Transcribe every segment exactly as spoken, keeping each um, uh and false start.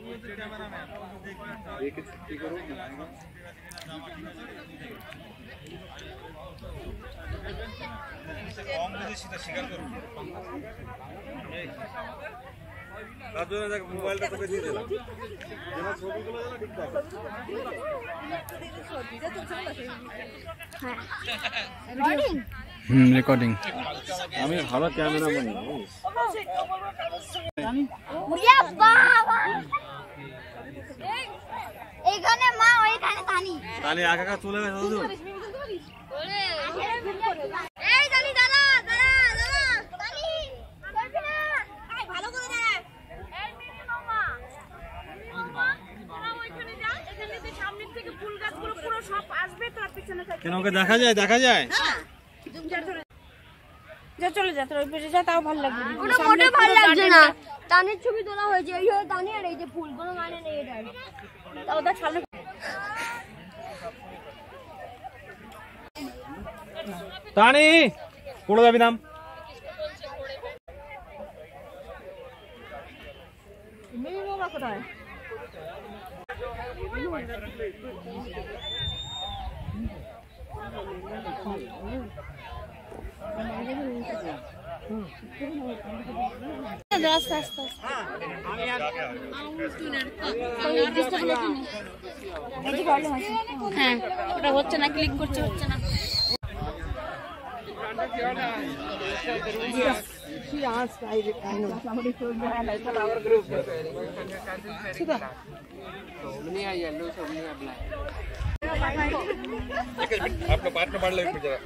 মোবাইলটা তোকে দিয়ে দিলাম। হুম রেকর্ডিং। আমি ভালো ক্যামেরাম্যান। এইখানে মা ওইখানে তানি তানি একা একা চলে গেছে দাদু। এই তানি দাঁড়া দাঁড়া দাঁড়া তানি চলবে না এই ভালো করে দাঁড়া এই মিনি মামা মা ওইখানে যা এখানে যে সামনের থেকে ফুল গাছগুলো পুরো সব আসবে তোর পিছনে থাকবে। কেন ওকে দেখা যায় দেখা যায় যা চলে যা তোর ওই পাশে যা তাও ভালো লাগবে। ওটা মোটে ভালো লাগছে না। তানের ছবি তোলা হয়েছে এই হলো তানি আর এই যে ফুল কোনো মানে নেই এটার। তাও ওটা সামনে তানি পড়ে যাবি নাম। মিনি মামা কোথায়? হ্যাঁ ওটা হচ্ছে না, ক্লিক করছে হচ্ছে না। आपका पार्टनर बढ़ लगे जरा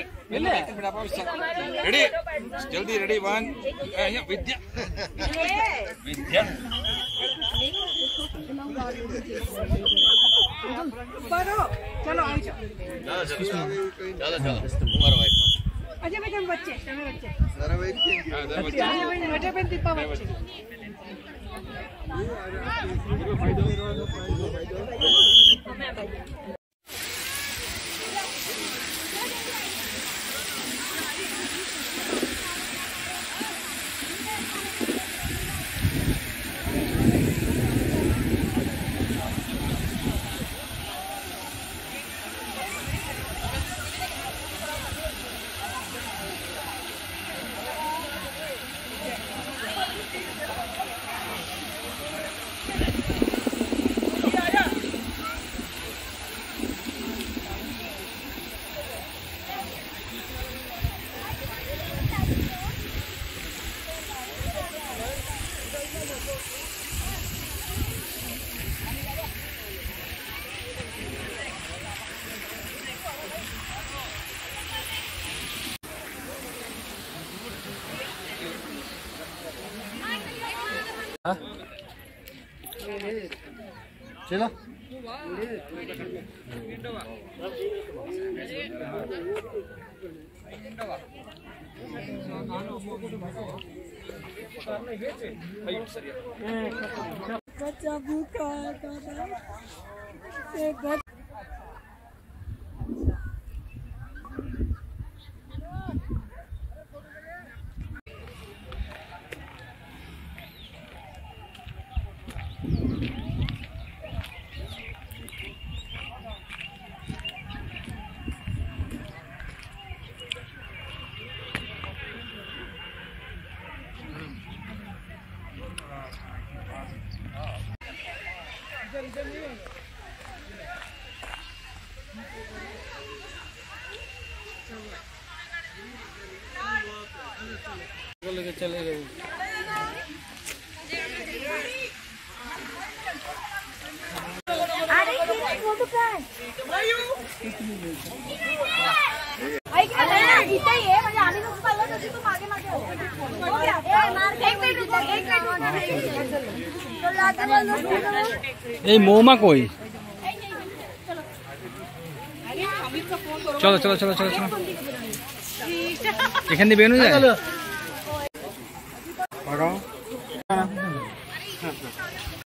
रेडी जल्दी रेडी वन विद्या विद्या चलो चलो चलो तुम्हारा भाई अजय भाई तुम बच्चे तुम बच्चे जरा वेट कीजिए अजय भाई बेटे पे दीपा बच्चे चलो चले गए मौमा कोई चलो चलो चलो चलो चलो एखान बेनो जाए